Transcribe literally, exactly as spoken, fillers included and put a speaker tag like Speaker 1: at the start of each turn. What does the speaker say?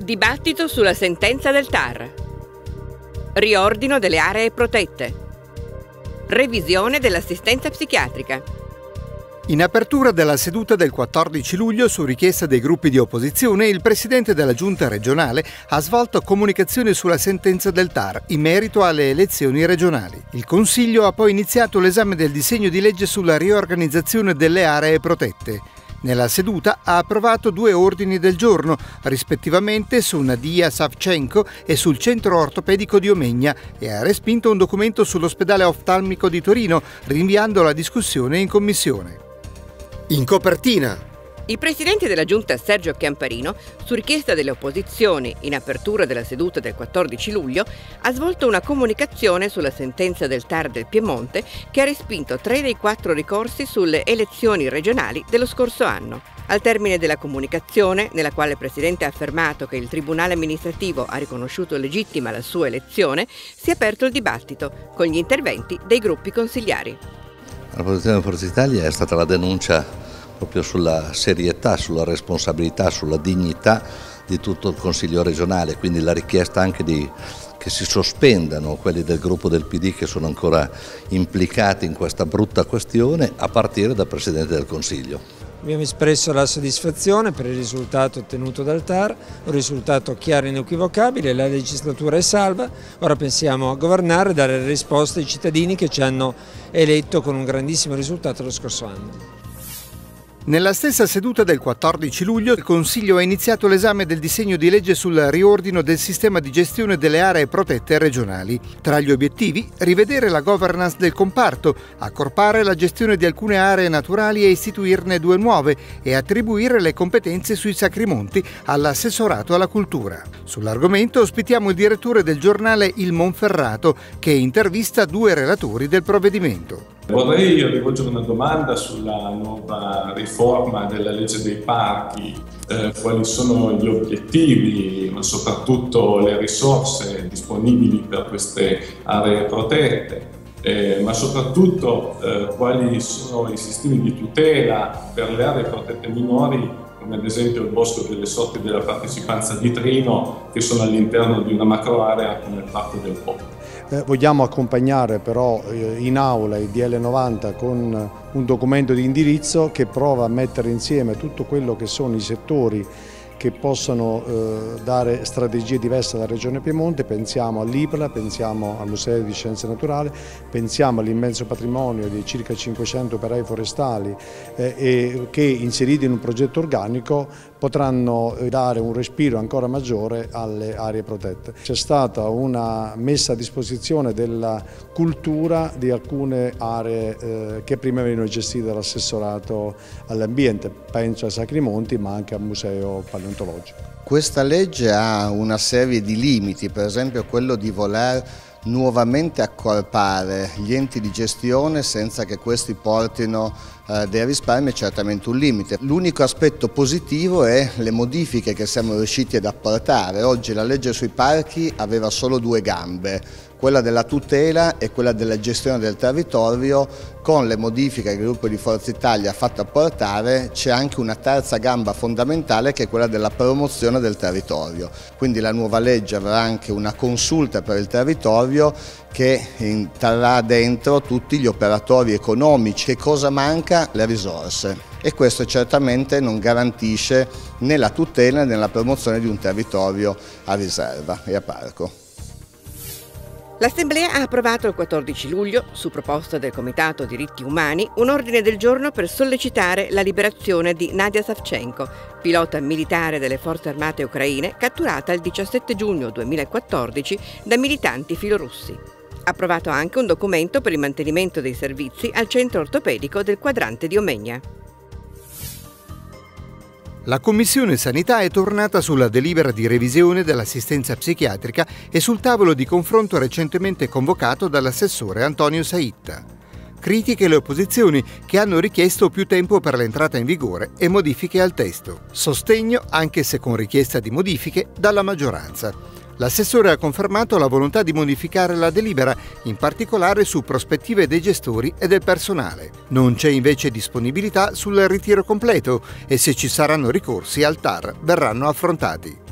Speaker 1: Dibattito sulla sentenza del T A R. Riordino delle aree protette. Revisione dell'assistenza psichiatrica.
Speaker 2: In apertura della seduta del quattordici luglio, su richiesta dei gruppi di opposizione, il presidente della giunta regionale ha svolto comunicazioni sulla sentenza del T A R in merito alle elezioni regionali. Il Consiglio ha poi iniziato l'esame del disegno di legge sulla riorganizzazione delle aree protette. Nella seduta ha approvato due ordini del giorno, rispettivamente su Nadia Savchenko e sul centro ortopedico di Omegna, e ha respinto un documento sull'ospedale oftalmico di Torino, rinviando la discussione in commissione. In copertina.
Speaker 1: Il presidente della giunta Sergio Chiamparino, su richiesta delle opposizioni in apertura della seduta del quattordici luglio, ha svolto una comunicazione sulla sentenza del T A R del Piemonte che ha respinto tre dei quattro ricorsi sulle elezioni regionali dello scorso anno. Al termine della comunicazione, nella quale il presidente ha affermato che il Tribunale amministrativo ha riconosciuto legittima la sua elezione, si è aperto il dibattito con gli interventi dei gruppi consigliari.
Speaker 3: La posizione di Forza Italia è stata la denuncia proprio sulla serietà, sulla responsabilità, sulla dignità di tutto il Consiglio regionale, quindi la richiesta anche di che si sospendano quelli del gruppo del P D che sono ancora implicati in questa brutta questione, a partire dal Presidente del Consiglio.
Speaker 4: Abbiamo espresso la soddisfazione per il risultato ottenuto dal T A R, un risultato chiaro e inequivocabile, la legislatura è salva, ora pensiamo a governare e dare risposte ai cittadini che ci hanno eletto con un grandissimo risultato lo scorso anno.
Speaker 2: Nella stessa seduta del quattordici luglio il Consiglio ha iniziato l'esame del disegno di legge sul riordino del sistema di gestione delle aree protette regionali. Tra gli obiettivi, rivedere la governance del comparto, accorpare la gestione di alcune aree naturali e istituirne due nuove e attribuire le competenze sui Sacri Monti all'assessorato alla cultura. Sull'argomento ospitiamo il direttore del giornale Il Monferrato, che intervista due relatori del provvedimento.
Speaker 5: Vorrei rivolgere una domanda sulla nuova riforma della legge dei parchi, eh, quali sono gli obiettivi, ma soprattutto le risorse disponibili per queste aree protette, eh, ma soprattutto eh, quali sono i sistemi di tutela per le aree protette minori, come ad esempio il Bosco delle Sorti della Partecipanza di Trino, che sono all'interno di una macroarea come il Parco del Po.
Speaker 6: Eh, vogliamo accompagnare però eh, in aula il D L novanta con un documento di indirizzo che prova a mettere insieme tutto quello che sono i settori che possano eh, dare strategie diverse alla Regione Piemonte. Pensiamo all'I P L A, pensiamo al Museo di Scienze Naturali, pensiamo all'immenso patrimonio di circa cinquecento operai forestali eh, e che inseriti in un progetto organico potranno dare un respiro ancora maggiore alle aree protette. C'è stata una messa a disposizione della cultura di alcune aree eh, che prima venivano gestite dall'assessorato all'ambiente, penso ai Sacri Monti ma anche al Museo Paleontologico.
Speaker 7: Questa legge ha una serie di limiti, per esempio quello di voler nuovamente accorpare gli enti di gestione senza che questi portino eh, dei risparmi, è certamente un limite. L'unico aspetto positivo è le modifiche che siamo riusciti ad apportare. Oggi la legge sui parchi aveva solo due gambe, quella della tutela e quella della gestione del territorio. Con le modifiche che il gruppo di Forza Italia ha fatto apportare c'è anche una terza gamba fondamentale, che è quella della promozione del territorio. Quindi la nuova legge avrà anche una consulta per il territorio che terrà dentro tutti gli operatori economici. Che cosa manca? Le risorse. E questo certamente non garantisce né la tutela né la promozione di un territorio a riserva e a parco.
Speaker 1: L'Assemblea ha approvato il quattordici luglio, su proposta del Comitato Diritti Umani, un ordine del giorno per sollecitare la liberazione di Nadia Savchenko, pilota militare delle forze armate ucraine, catturata il diciassette giugno duemilaquattordici da militanti filorussi. Approvato anche un documento per il mantenimento dei servizi al centro ortopedico del quadrante di Omegna.
Speaker 2: La Commissione Sanità è tornata sulla delibera di revisione dell'assistenza psichiatrica e sul tavolo di confronto recentemente convocato dall'assessore Antonio Saitta. Critiche le opposizioni, che hanno richiesto più tempo per l'entrata in vigore e modifiche al testo. Sostegno, anche se con richiesta di modifiche, dalla maggioranza. L'assessore ha confermato la volontà di modificare la delibera, in particolare su prospettive dei gestori e del personale. Non c'è invece disponibilità sul ritiro completo e se ci saranno ricorsi al T A R verranno affrontati.